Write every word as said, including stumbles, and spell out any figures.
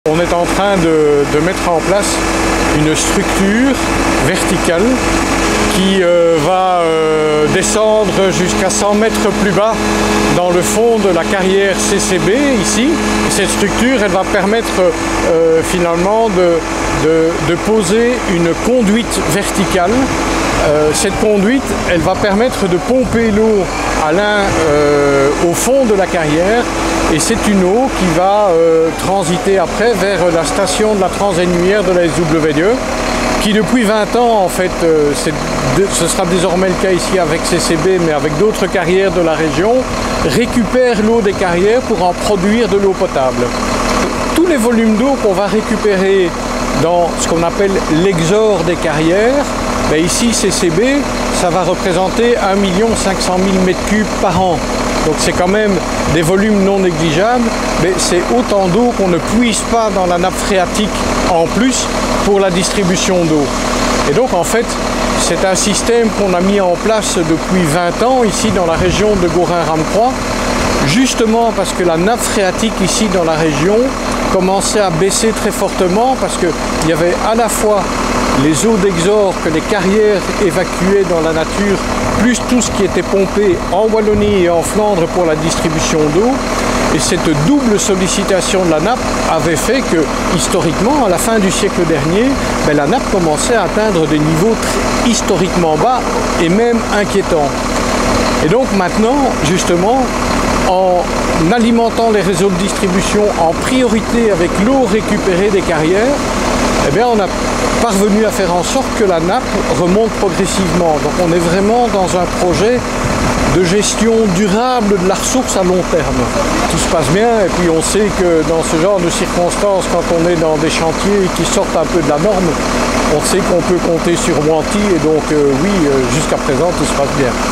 On est en train de, de mettre en place une structure verticale qui euh, va euh, descendre jusqu'à cent mètres plus bas dans le fond de la carrière C C B ici. Et cette structure, elle va permettre euh, finalement de, de, de poser une conduite verticale. Euh, cette conduite, elle va permettre de pomper l'eau à l'un euh, au fond de la carrière, et c'est une eau qui va euh, transiter après vers la station de la transannuaire de la S W D E, qui depuis vingt ans, en fait, euh, de, ce sera désormais le cas ici avec C C B, mais avec d'autres carrières de la région, récupère l'eau des carrières pour en produire de l'eau potable. Tous les volumes d'eau qu'on va récupérer dans ce qu'on appelle l'exor des carrières, ben ici C C B, ça va représenter un million cinq cent mille mètres cubes par an. Donc c'est quand même des volumes non négligeables, mais c'est autant d'eau qu'on ne puise pas dans la nappe phréatique en plus pour la distribution d'eau. Et donc en fait, c'est un système qu'on a mis en place depuis vingt ans ici dans la région de Gorin-Ramecroix, justement parce que la nappe phréatique ici dans la région commençait à baisser très fortement, parce qu'il y avait à la fois les eaux d'exor que les carrières évacuaient dans la nature, plus tout ce qui était pompé en Wallonie et en Flandre pour la distribution d'eau. Et cette double sollicitation de la nappe avait fait que, historiquement, à la fin du siècle dernier, ben, la nappe commençait à atteindre des niveaux très historiquement bas et même inquiétants. Et donc maintenant, justement, en alimentant les réseaux de distribution en priorité avec l'eau récupérée des carrières, eh bien, on a parvenu à faire en sorte que la nappe remonte progressivement. Donc on est vraiment dans un projet de gestion durable de la ressource à long terme. Tout se passe bien, et puis on sait que dans ce genre de circonstances, quand on est dans des chantiers qui sortent un peu de la norme, on sait qu'on peut compter sur Wanty, et donc euh, oui, euh, jusqu'à présent tout se passe bien.